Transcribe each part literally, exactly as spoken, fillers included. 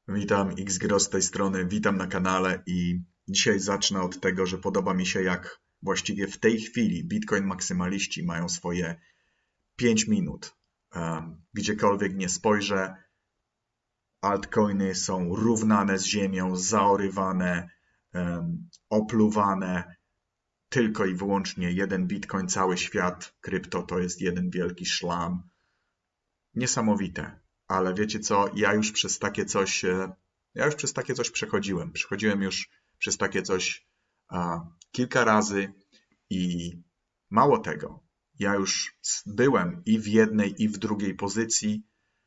Witam, Xgro z tej strony, witam na kanale i dzisiaj zacznę od tego, że podoba mi się, jak właściwie w tej chwili Bitcoin maksymaliści mają swoje pięć minut. Um, gdziekolwiek nie spojrzę, altcoiny są równane z ziemią, zaorywane, um, opluwane. Tylko i wyłącznie jeden Bitcoin, cały świat krypto to jest jeden wielki szlam. Niesamowite. Ale wiecie co, ja już przez takie coś, ja już przez takie coś przechodziłem. Przechodziłem już przez takie coś a, kilka razy i mało tego, ja już byłem i w jednej, i w drugiej pozycji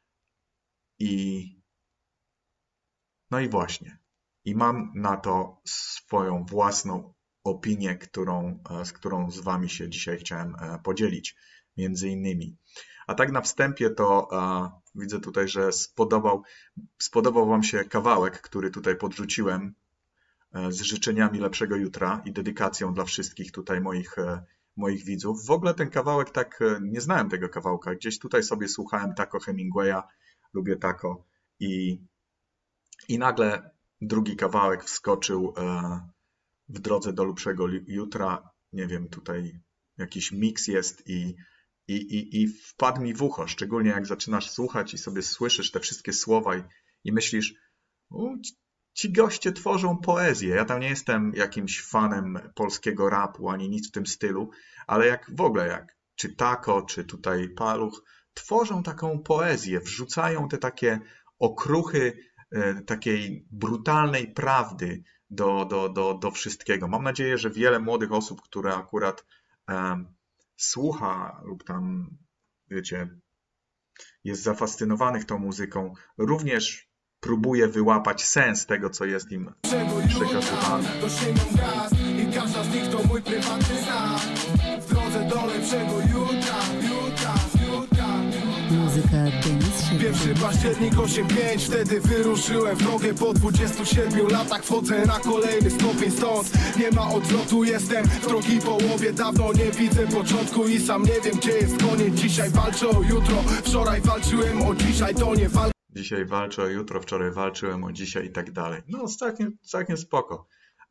i no i właśnie. I mam na to swoją własną opinię, którą, z którą z wami się dzisiaj chciałem podzielić, między innymi. A tak na wstępie to a, widzę tutaj, że spodobał, spodobał wam się kawałek, który tutaj podrzuciłem z życzeniami lepszego jutra i dedykacją dla wszystkich tutaj moich, moich widzów. W ogóle ten kawałek, tak nie znałem tego kawałka. Gdzieś tutaj sobie słuchałem Taco Hemingwaya, lubię Taco i, i nagle drugi kawałek wskoczył w drodze do lepszego jutra. Nie wiem, tutaj jakiś miks jest i I, i, I wpadł mi w ucho, szczególnie jak zaczynasz słuchać i sobie słyszysz te wszystkie słowa i, i myślisz, ci goście tworzą poezję. Ja tam nie jestem jakimś fanem polskiego rapu ani nic w tym stylu, ale jak w ogóle, jak czy Taco, czy tutaj Paluch, tworzą taką poezję, wrzucają te takie okruchy e, takiej brutalnej prawdy do, do, do, do wszystkiego. Mam nadzieję, że wiele młodych osób, które akurat e, słucha lub tam, wiecie, jest zafascynowanych tą muzyką, również próbuje wyłapać sens tego, co jest im przekazywane. I każda z nich to mój prywatny znak. W drodze do lepszego jutra, jutra, jutra. Muzyka Denis Pierwszy październik osiem pięć, wtedy wyruszyłem w drogę. Po dwudziestu siedmiu latach wchodzę na kolejny stopień, stąd nie ma odwrotu. Jestem w drogi połowie, dawno nie widzę początku i sam nie wiem, gdzie jest koniec. Dzisiaj walczę o jutro, wczoraj walczyłem o dzisiaj, to nie walka. Dzisiaj walczę o jutro, wczoraj walczyłem o dzisiaj i tak dalej. No, całkiem, całkiem spoko.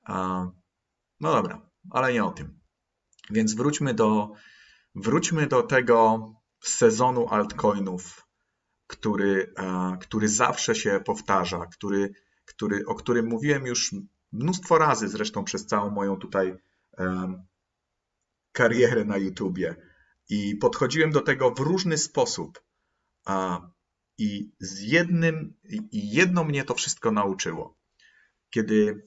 No dobra, ale nie o tym. Więc wróćmy do, wróćmy do tego sezonu altcoinów, który, który zawsze się powtarza, który, który, o którym mówiłem już mnóstwo razy, zresztą przez całą moją tutaj um, karierę na YouTubie. I podchodziłem do tego w różny sposób. A, i, z jednym, I jedno mnie to wszystko nauczyło. Kiedy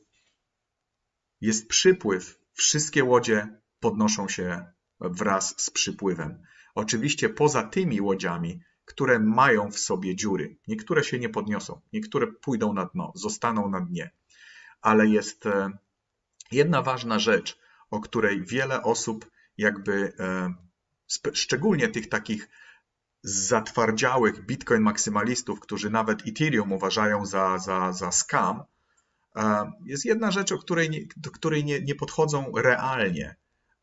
jest przypływ, wszystkie łodzie podnoszą się wraz z przypływem. Oczywiście poza tymi łodziami, które mają w sobie dziury. Niektóre się nie podniosą, niektóre pójdą na dno, zostaną na dnie. Ale jest jedna ważna rzecz, o której wiele osób jakby, szczególnie tych takich zatwardziałych Bitcoin maksymalistów, którzy nawet Ethereum uważają za, za, za scam, jest jedna rzecz, o której nie, do której nie, nie podchodzą realnie.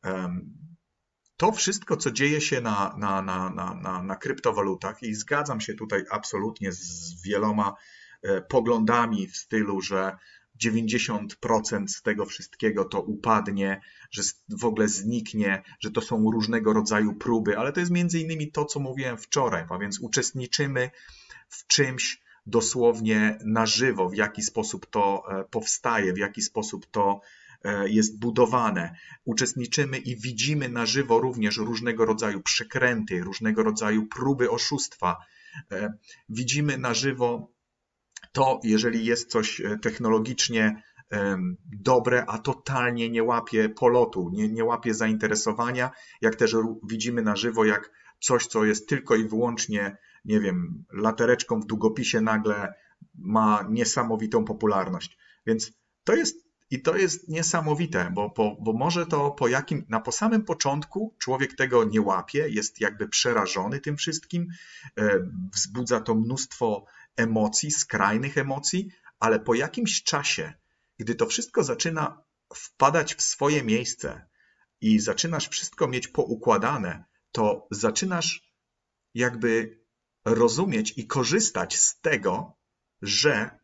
To wszystko, co dzieje się na, na, na, na, na, na kryptowalutach i zgadzam się tutaj absolutnie z wieloma poglądami w stylu, że dziewięćdziesiąt procent z tego wszystkiego to upadnie, że w ogóle zniknie, że to są różnego rodzaju próby, ale to jest między innymi to, co mówiłem wczoraj, a więc uczestniczymy w czymś dosłownie na żywo, w jaki sposób to powstaje, w jaki sposób to jest budowane. Uczestniczymy i widzimy na żywo również różnego rodzaju przekręty, różnego rodzaju próby oszustwa. Widzimy na żywo to, jeżeli jest coś technologicznie dobre, a totalnie nie łapie polotu, nie, nie łapie zainteresowania, jak też widzimy na żywo, jak coś, co jest tylko i wyłącznie, nie wiem, latereczką w długopisie, nagle ma niesamowitą popularność. Więc to jest I to jest niesamowite, bo, bo, bo może to po jakim, na po samym początku człowiek tego nie łapie, jest jakby przerażony tym wszystkim, wzbudza to mnóstwo emocji, skrajnych emocji, ale po jakimś czasie, gdy to wszystko zaczyna wpadać w swoje miejsce i zaczynasz wszystko mieć poukładane, to zaczynasz jakby rozumieć i korzystać z tego, że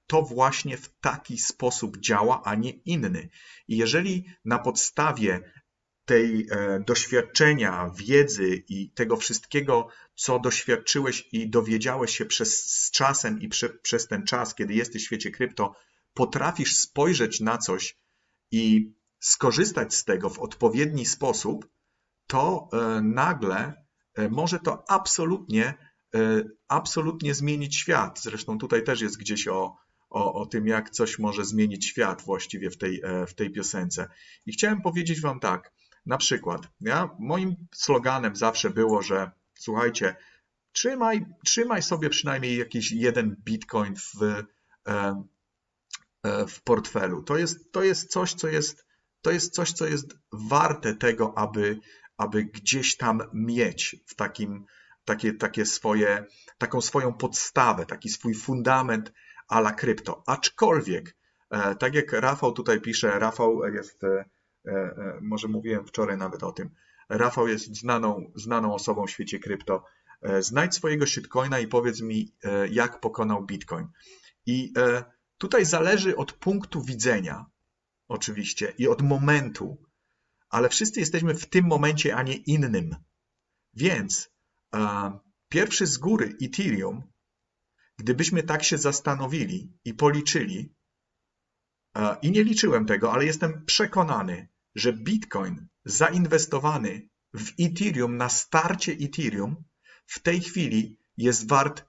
to właśnie w taki sposób działa, a nie inny. I jeżeli na podstawie tej e, doświadczenia, wiedzy i tego wszystkiego, co doświadczyłeś i dowiedziałeś się przez, z czasem i prze, przez ten czas, kiedy jesteś w świecie krypto, potrafisz spojrzeć na coś i skorzystać z tego w odpowiedni sposób, to e, nagle e, może to absolutnie, e, absolutnie zmienić świat. Zresztą tutaj też jest gdzieś o, o, o tym, jak coś może zmienić świat właściwie w tej, e, w tej piosence. I chciałem powiedzieć wam tak, na przykład, ja, moim sloganem zawsze było, że słuchajcie, trzymaj, trzymaj sobie przynajmniej jakiś jeden bitcoin w, e, w portfelu. To jest, to jest coś, co jest, to jest coś, co jest warte tego, aby, aby gdzieś tam mieć w takim, takie, takie swoje, taką swoją podstawę, taki swój fundament a la krypto. Aczkolwiek, e, tak jak Rafał tutaj pisze, Rafał jest, e, e, może mówiłem wczoraj nawet o tym, Rafał jest znaną, znaną osobą w świecie krypto. E, znajdź swojego shitcoina i powiedz mi, e, jak pokonał Bitcoin. I e, tutaj zależy od punktu widzenia, oczywiście, i od momentu, ale wszyscy jesteśmy w tym momencie, a nie innym. Więc e, pierwszy z góry Ethereum, gdybyśmy tak się zastanowili i policzyli, e, i nie liczyłem tego, ale jestem przekonany, że Bitcoin zainwestowany w Ethereum na starcie Ethereum w tej chwili jest wart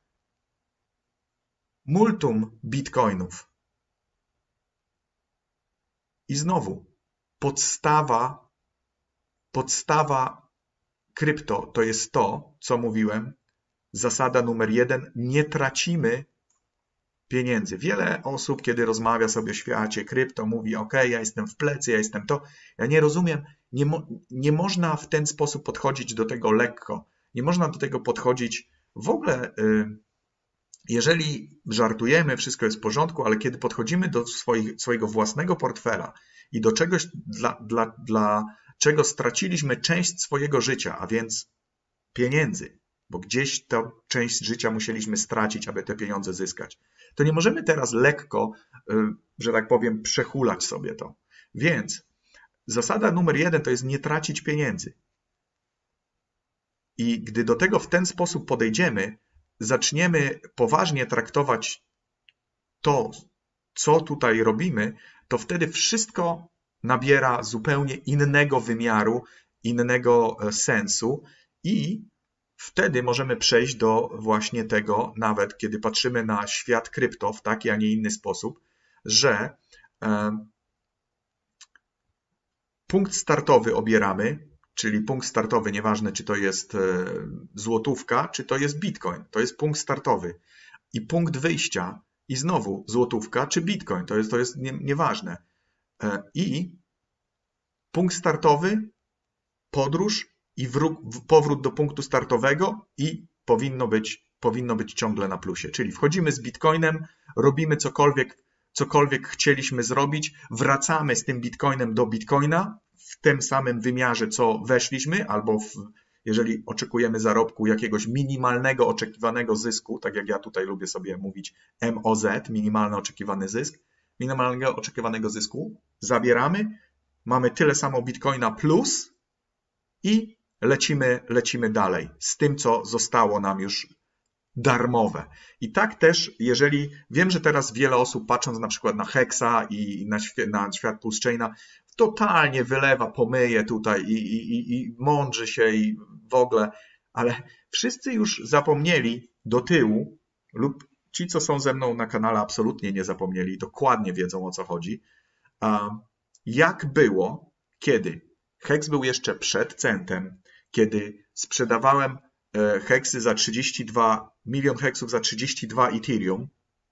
multum bitcoinów. I znowu, podstawa, podstawa krypto to jest to, co mówiłem, zasada numer jeden, nie tracimy pieniędzy. Wiele osób, kiedy rozmawia sobie o świecie krypto, mówi, ok, ja jestem w plecy, ja jestem to. Ja nie rozumiem, nie, mo nie można w ten sposób podchodzić do tego lekko. Nie można do tego podchodzić w ogóle, y jeżeli żartujemy, wszystko jest w porządku, ale kiedy podchodzimy do swoich, swojego własnego portfela i do czegoś, dla, dla, dla czego straciliśmy część swojego życia, a więc pieniędzy, bo gdzieś tę część życia musieliśmy stracić, aby te pieniądze zyskać, to nie możemy teraz lekko, że tak powiem, przehulać sobie to. Więc zasada numer jeden to jest nie tracić pieniędzy. I gdy do tego w ten sposób podejdziemy, zaczniemy poważnie traktować to, co tutaj robimy, to wtedy wszystko nabiera zupełnie innego wymiaru, innego sensu i wtedy możemy przejść do właśnie tego, nawet kiedy patrzymy na świat krypto w taki, a nie inny sposób, że e, punkt startowy obieramy, czyli punkt startowy, nieważne czy to jest złotówka, czy to jest bitcoin, to jest punkt startowy. I punkt wyjścia, i znowu złotówka, czy bitcoin, to jest, to jest nie, nieważne. I punkt startowy, podróż i wróg, powrót do punktu startowego i powinno być, powinno być ciągle na plusie. Czyli wchodzimy z bitcoinem, robimy cokolwiek, cokolwiek chcieliśmy zrobić, wracamy z tym bitcoinem do bitcoina, w tym samym wymiarze, co weszliśmy, albo w, jeżeli oczekujemy zarobku jakiegoś minimalnego oczekiwanego zysku, tak jak ja tutaj lubię sobie mówić M O Z, minimalny oczekiwany zysk, minimalnego oczekiwanego zysku, zabieramy, mamy tyle samo bitcoina plus i lecimy, lecimy dalej z tym, co zostało nam już darmowe. I tak też, jeżeli wiem, że teraz wiele osób patrząc na przykład na Hexa i na, na świat Pulsechaina, totalnie wylewa, pomyje tutaj i, i, i mądrzy się i w ogóle, ale wszyscy już zapomnieli do tyłu lub ci, co są ze mną na kanale, absolutnie nie zapomnieli, dokładnie wiedzą, o co chodzi, jak było, kiedy Hex był jeszcze przed centem, kiedy sprzedawałem heksy za trzydzieści dwa, milion heksów za trzydzieści dwa Ethereum.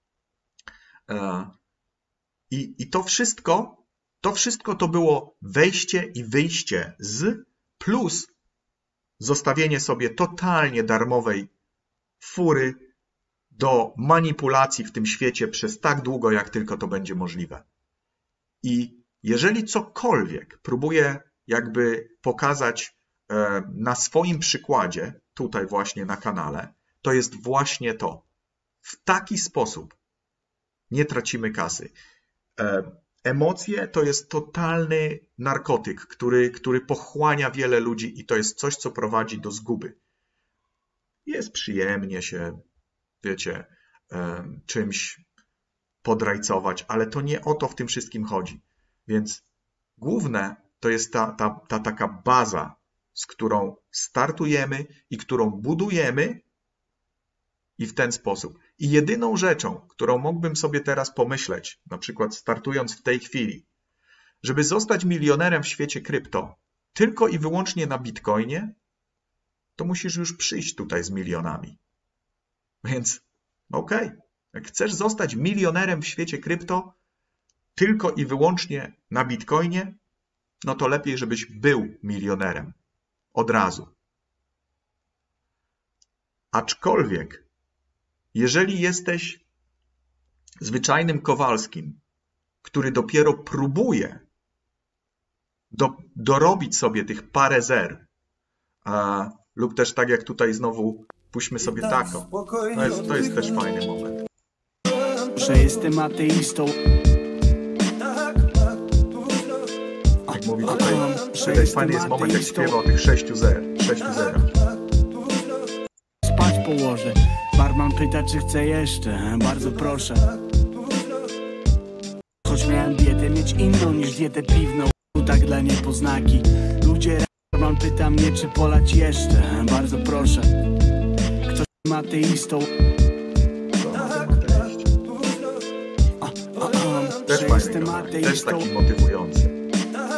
I, i to wszystko, to wszystko to było wejście i wyjście z plus zostawienie sobie totalnie darmowej fury do manipulacji w tym świecie przez tak długo, jak tylko to będzie możliwe. I jeżeli cokolwiek próbuję jakby pokazać na swoim przykładzie, tutaj właśnie na kanale, to jest właśnie to. W taki sposób nie tracimy kasy. Emocje to jest totalny narkotyk, który, który pochłania wiele ludzi i to jest coś, co prowadzi do zguby. Jest przyjemnie się, wiecie, czymś podrajcować, ale to nie o to w tym wszystkim chodzi. Więc główne to jest ta, ta, ta taka baza, z którą startujemy i którą budujemy i w ten sposób. I jedyną rzeczą, którą mógłbym sobie teraz pomyśleć, na przykład startując w tej chwili, żeby zostać milionerem w świecie krypto tylko i wyłącznie na Bitcoinie, to musisz już przyjść tutaj z milionami. Więc okej, okay. Jak chcesz zostać milionerem w świecie krypto tylko i wyłącznie na Bitcoinie, no to lepiej, żebyś był milionerem od razu. Aczkolwiek, jeżeli jesteś zwyczajnym Kowalskim, który dopiero próbuje do, dorobić sobie tych parę zer, a, lub też tak jak tutaj znowu puśćmy sobie taką, to jest, to jest też fajny moment. Że jestem ateistą. Jak mówi tutaj, tutaj fajny jest moment, jak śpiewa o tych sześciu zer, sześciu zerach. Spać położę. Barman pyta, czy chce jeszcze. Bardzo proszę. Choć miałem dietę mieć inną niż dietę piwną. Tak dla niepoznaki. Ludzie, barman pyta mnie, czy polać jeszcze. Bardzo proszę. Ktoś jest ateistą. Też fajny kawałek, też taki motywujący.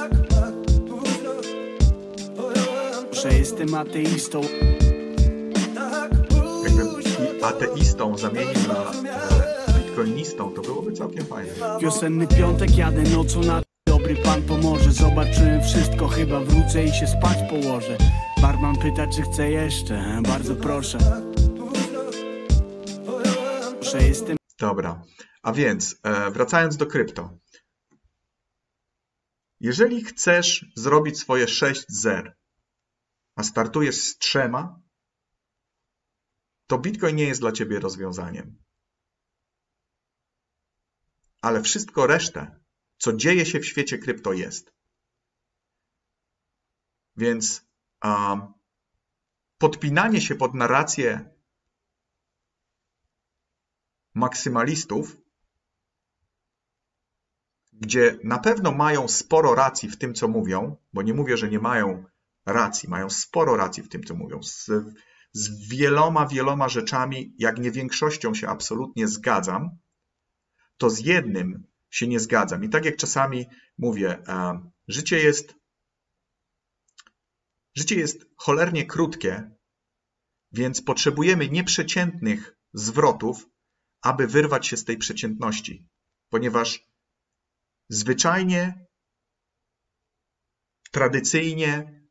Że jestem ateistą. Jakbym ateistą zamienił na e, bitcoinistą, to byłoby całkiem fajne. Wiosenny piątek, jadę nocą na dobry pan pomoże. Zobaczyłem wszystko, chyba wrócę i się spać położę. Barman pyta, czy chce jeszcze. Bardzo proszę. Że jestem... Dobra, a więc e, wracając do krypto. Jeżeli chcesz zrobić swoje sześć zer, a startujesz z trzema, to Bitcoin nie jest dla ciebie rozwiązaniem. Ale wszystko resztę, co dzieje się w świecie krypto, jest. Więc um, podpinanie się pod narrację maksymalistów, gdzie na pewno mają sporo racji w tym, co mówią, bo nie mówię, że nie mają racji, mają sporo racji w tym, co mówią. Z, z wieloma, wieloma rzeczami, jak nie większością się absolutnie zgadzam, to z jednym się nie zgadzam. I tak jak czasami mówię, e, życie jest, życie jest cholernie krótkie, więc potrzebujemy nieprzeciętnych zwrotów, aby wyrwać się z tej przeciętności, ponieważ zwyczajnie, tradycyjnie,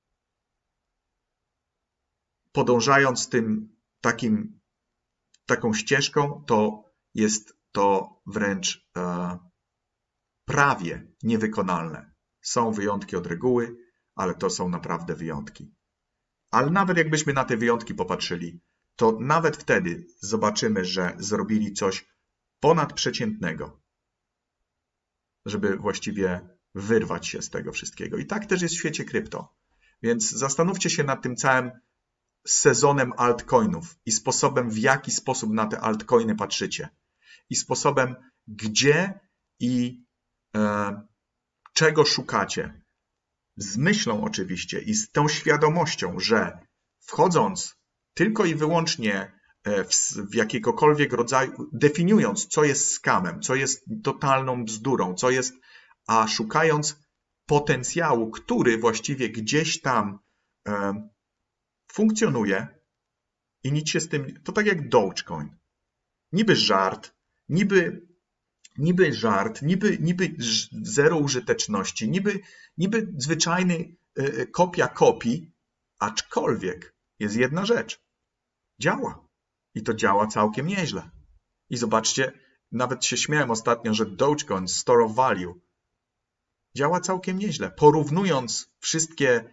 podążając tym takim, taką ścieżką, to jest to wręcz e, prawie niewykonalne. Są wyjątki od reguły, ale to są naprawdę wyjątki. Ale nawet jakbyśmy na te wyjątki popatrzyli, to nawet wtedy zobaczymy, że zrobili coś ponadprzeciętnego, żeby właściwie wyrwać się z tego wszystkiego. I tak też jest w świecie krypto. Więc zastanówcie się nad tym całym sezonem altcoinów i sposobem, w jaki sposób na te altcoiny patrzycie. I sposobem, gdzie i e, czego szukacie. Z myślą oczywiście i z tą świadomością, że wchodząc tylko i wyłącznie w, w jakiegokolwiek rodzaju, definiując, co jest skamem, co jest totalną bzdurą, co jest, a szukając potencjału, który właściwie gdzieś tam e, funkcjonuje i nic się z tym, to tak jak Dogecoin. Niby żart, niby, niby żart, niby, niby zero użyteczności, niby, niby zwyczajny e, kopia kopii, aczkolwiek jest jedna rzecz. Działa. I to działa całkiem nieźle. I zobaczcie, nawet się śmiałem ostatnio, że Dogecoin, Store of Value, działa całkiem nieźle. Porównując wszystkie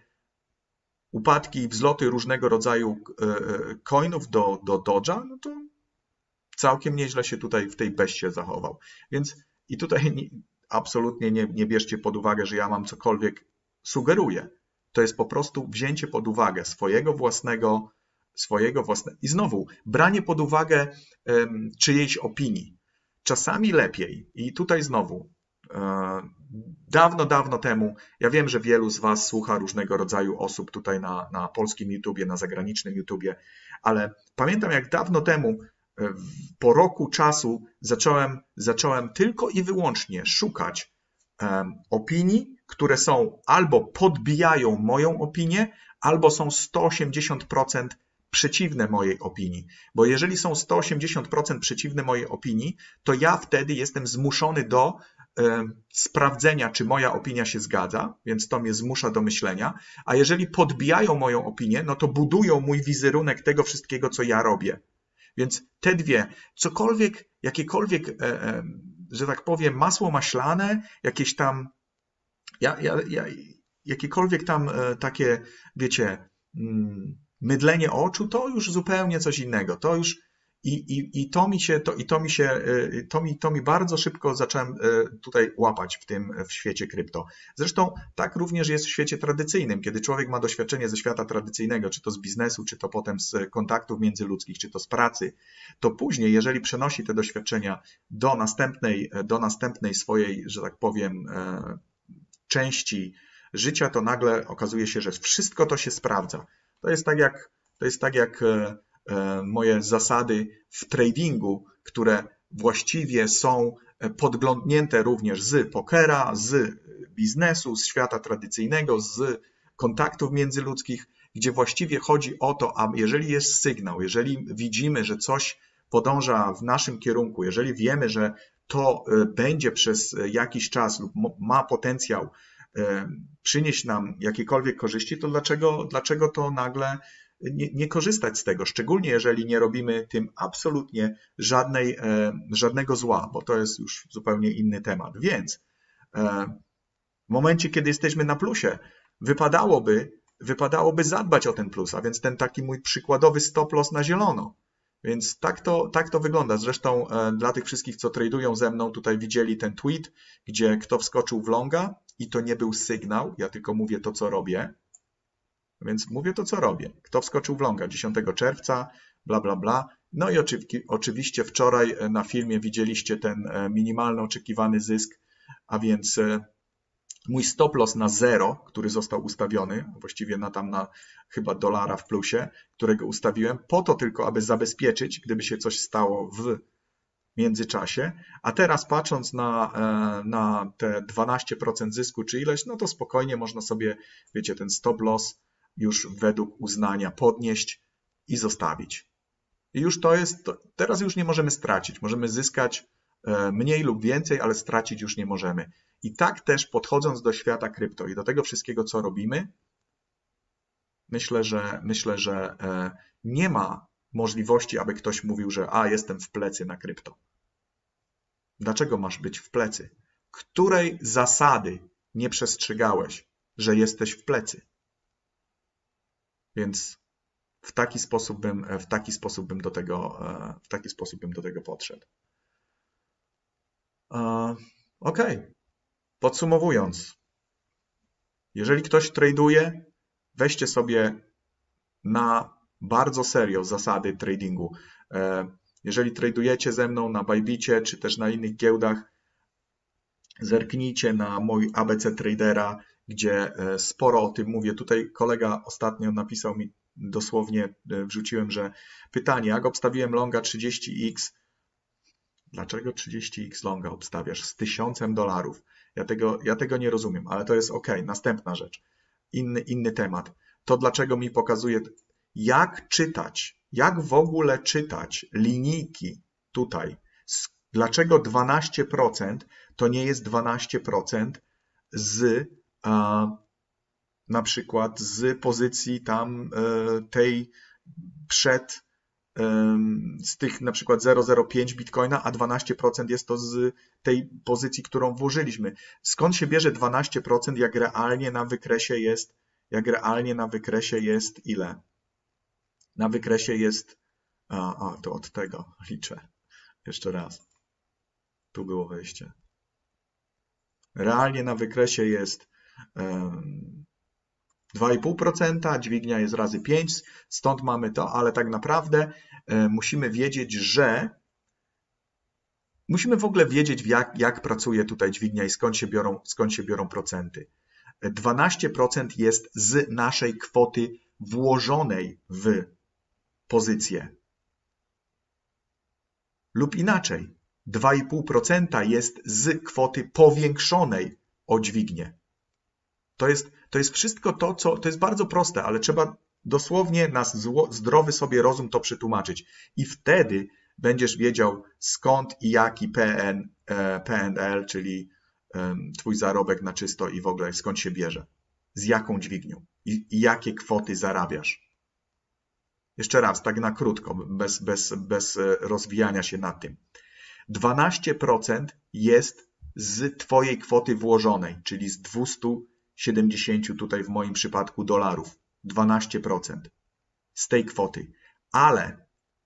upadki i wzloty różnego rodzaju coinów do, do Doge'a, no to całkiem nieźle się tutaj w tej beście zachował. Więc i tutaj nie, absolutnie nie, nie bierzcie pod uwagę, że ja mam cokolwiek sugeruję. To jest po prostu wzięcie pod uwagę swojego własnego, swojego własnego i znowu branie pod uwagę um, czyjejś opinii. Czasami lepiej i tutaj znowu dawno, dawno temu, ja wiem, że wielu z was słucha różnego rodzaju osób tutaj na, na polskim YouTubie, na zagranicznym YouTubie, ale pamiętam jak dawno temu, po roku czasu zacząłem, zacząłem tylko i wyłącznie szukać um, opinii, które są albo podbijają moją opinię, albo są sto osiemdziesiąt procent przeciwne mojej opinii. Bo jeżeli są sto osiemdziesiąt procent przeciwne mojej opinii, to ja wtedy jestem zmuszony do sprawdzenia, czy moja opinia się zgadza, więc to mnie zmusza do myślenia, a jeżeli podbijają moją opinię, no to budują mój wizerunek tego wszystkiego, co ja robię. Więc te dwie, cokolwiek, jakiekolwiek, że tak powiem, masło maślane, jakieś tam, ja, ja, ja, jakiekolwiek tam takie, wiecie, mydlenie oczu, to już zupełnie coś innego, to już I, i, i to mi się, to, i to mi się, to mi, to mi bardzo szybko zacząłem tutaj łapać w tym, w świecie krypto. Zresztą tak również jest w świecie tradycyjnym, kiedy człowiek ma doświadczenie ze świata tradycyjnego, czy to z biznesu, czy to potem z kontaktów międzyludzkich, czy to z pracy, to później, jeżeli przenosi te doświadczenia do następnej, do następnej swojej, że tak powiem, części życia, to nagle okazuje się, że wszystko to się sprawdza. To jest tak jak, to jest tak jak moje zasady w tradingu, które właściwie są podglądnięte również z pokera, z biznesu, z świata tradycyjnego, z kontaktów międzyludzkich, gdzie właściwie chodzi o to, a jeżeli jest sygnał, jeżeli widzimy, że coś podąża w naszym kierunku, jeżeli wiemy, że to będzie przez jakiś czas lub ma potencjał przynieść nam jakiekolwiek korzyści, to dlaczego, dlaczego to nagle Nie, nie korzystać z tego, szczególnie jeżeli nie robimy tym absolutnie żadnej, e, żadnego zła, bo to jest już zupełnie inny temat. Więc e, w momencie, kiedy jesteśmy na plusie, wypadałoby, wypadałoby zadbać o ten plus, a więc ten taki mój przykładowy stop loss na zielono. Więc tak to, tak to wygląda. Zresztą e, dla tych wszystkich, co tradują ze mną, tutaj widzieli ten tweet, gdzie kto wskoczył w longa i to nie był sygnał, ja tylko mówię to, co robię. Więc mówię to, co robię. Kto wskoczył w longa dziesiątego czerwca, bla, bla, bla. No i oczywiście wczoraj na filmie widzieliście ten minimalny oczekiwany zysk, a więc mój stop loss na zero, który został ustawiony, właściwie na tam na chyba dolara w plusie, którego ustawiłem po to tylko, aby zabezpieczyć, gdyby się coś stało w międzyczasie. A teraz patrząc na, na te dwanaście procent zysku czy ileś, no to spokojnie można sobie, wiecie, ten stop loss już według uznania podnieść i zostawić. I już to jest, to, teraz już nie możemy stracić. Możemy zyskać mniej lub więcej, ale stracić już nie możemy. I tak też podchodząc do świata krypto i do tego wszystkiego, co robimy, myślę, że, myślę, że nie ma możliwości, aby ktoś mówił, że a, jestem w plecy na krypto. Dlaczego masz być w plecy? Której zasady nie przestrzegałeś, że jesteś w plecy? Więc w taki sposób bym, w taki sposób bym do tego, w taki sposób bym do tego podszedł. Ok. Podsumowując, jeżeli ktoś traduje, weźcie sobie na bardzo serio zasady tradingu. Jeżeli tradujecie ze mną na Bybicie czy też na innych giełdach, zerknijcie na mój A B C Tradera, gdzie sporo o tym mówię. Tutaj kolega ostatnio napisał mi, dosłownie wrzuciłem, że pytanie, jak obstawiłem longa trzydzieści x, dlaczego trzydzieści x longa obstawiasz z tysiącem dolarów? Ja tego, ja tego nie rozumiem, ale to jest ok. Następna rzecz, inny, inny temat. To dlaczego mi pokazuje, jak czytać, jak w ogóle czytać linijki tutaj. Dlaczego dwanaście procent to nie jest dwanaście procent z a, na przykład z pozycji tam e, tej przed e, z tych na przykład zero przecinek zero pięć bitcoina, a dwanaście procent jest to z tej pozycji, którą włożyliśmy. Skąd się bierze dwanaście procent, jak realnie na wykresie jest, jak realnie na wykresie jest ile? Na wykresie jest, a, a to od tego liczę. Jeszcze raz. Tu było wejście. Realnie na wykresie jest um, dwa i pół procent, dźwignia jest razy pięć, stąd mamy to, ale tak naprawdę um, musimy wiedzieć, że musimy w ogóle wiedzieć, jak, jak pracuje tutaj dźwignia i skąd się biorą, skąd się biorą procenty. dwanaście procent jest z naszej kwoty włożonej w pozycję. Lub inaczej, dwa i pół procent jest z kwoty powiększonej o dźwignię. To jest, to jest wszystko to, co to jest bardzo proste, ale trzeba dosłownie na zdrowy sobie rozum to przetłumaczyć. I wtedy będziesz wiedział, skąd i jaki P N, P N L, czyli twój zarobek na czysto i w ogóle skąd się bierze. Z jaką dźwignią i, i jakie kwoty zarabiasz. Jeszcze raz, tak na krótko, bez, bez, bez rozwijania się nad tym. dwanaście procent jest z twojej kwoty włożonej, czyli z dwieście siedemdziesiąt tutaj w moim przypadku dolarów. dwanaście procent z tej kwoty. Ale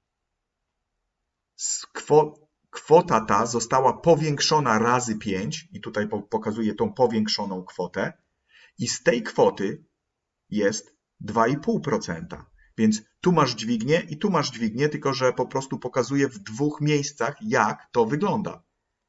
kwo, kwota ta została powiększona razy pięć i tutaj pokazuję tą powiększoną kwotę i z tej kwoty jest dwa i pół procent. Więc tu masz dźwignię i tu masz dźwignię, tylko że po prostu pokazuję w dwóch miejscach, jak to wygląda.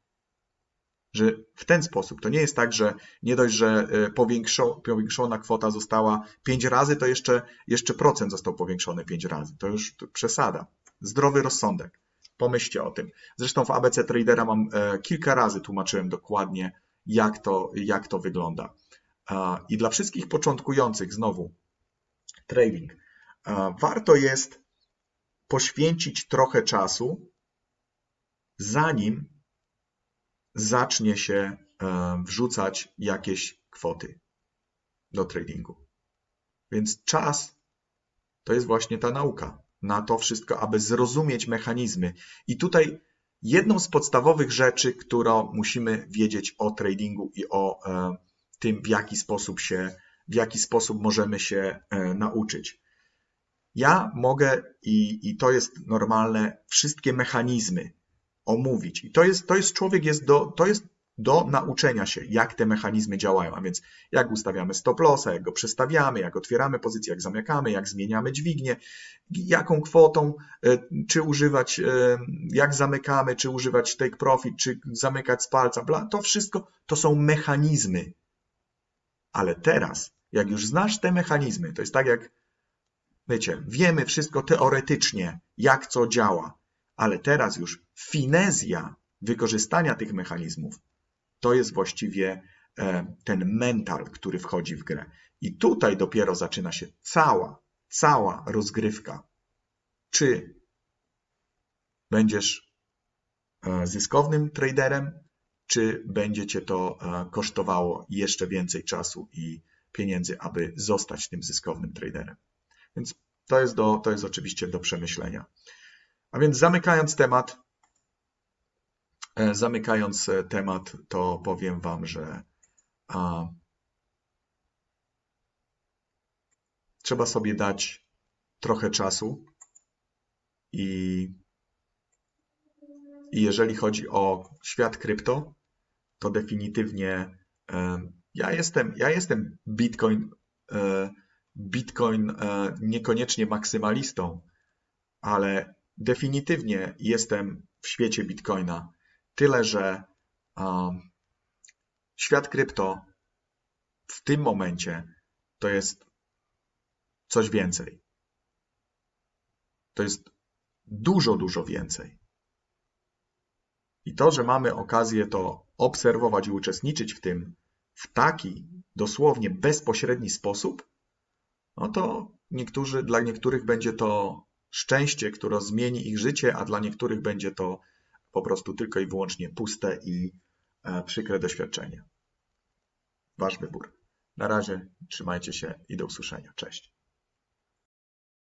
Że w ten sposób. To nie jest tak, że nie dość, że powiększona kwota została pięć razy, to jeszcze, jeszcze procent został powiększony pięć razy. To już przesada. Zdrowy rozsądek. Pomyślcie o tym. Zresztą w A B C Tradera mam kilka razy tłumaczyłem dokładnie, jak to, jak to wygląda. I dla wszystkich początkujących, znowu, trading, warto jest poświęcić trochę czasu, zanim zacznie się wrzucać jakieś kwoty do tradingu. Więc czas to jest właśnie ta nauka na to wszystko, aby zrozumieć mechanizmy. I tutaj jedną z podstawowych rzeczy, którą musimy wiedzieć o tradingu i o tym, w jaki sposób się, w jaki sposób możemy się nauczyć. Ja mogę, i, i to jest normalne, wszystkie mechanizmy omówić. I to jest, to jest człowiek jest do, to jest do nauczenia się, jak te mechanizmy działają. A więc jak ustawiamy stop lossa, jak go przestawiamy, jak otwieramy pozycję, jak zamykamy, jak zmieniamy dźwignię, jaką kwotą, czy używać, jak zamykamy, czy używać take profit, czy zamykać z palca. Bla, to wszystko to są mechanizmy. Ale teraz, jak już znasz te mechanizmy, to jest tak jak, wiecie, wiemy wszystko teoretycznie, jak co działa, ale teraz już finezja wykorzystania tych mechanizmów to jest właściwie ten mental, który wchodzi w grę. I tutaj dopiero zaczyna się cała, cała rozgrywka. Czy będziesz zyskownym traderem, czy będzie cię to kosztowało jeszcze więcej czasu i pieniędzy, aby zostać tym zyskownym traderem. Więc to jest, do, to jest oczywiście do przemyślenia. A więc zamykając temat, zamykając temat, to powiem wam, że a, trzeba sobie dać trochę czasu i, i jeżeli chodzi o świat krypto, to definitywnie e, ja jestem, ja jestem Bitcoin, e, Bitcoin e, niekoniecznie maksymalistą, ale definitywnie jestem w świecie Bitcoina. Tyle, że um, świat krypto w tym momencie to jest coś więcej. To jest dużo, dużo więcej. I to, że mamy okazję to obserwować i uczestniczyć w tym w taki dosłownie bezpośredni sposób, no to niektórzy, dla niektórych będzie to szczęście, które zmieni ich życie, a dla niektórych będzie to po prostu tylko i wyłącznie puste i e, przykre doświadczenie. Wasz wybór. Na razie trzymajcie się i do usłyszenia. Cześć.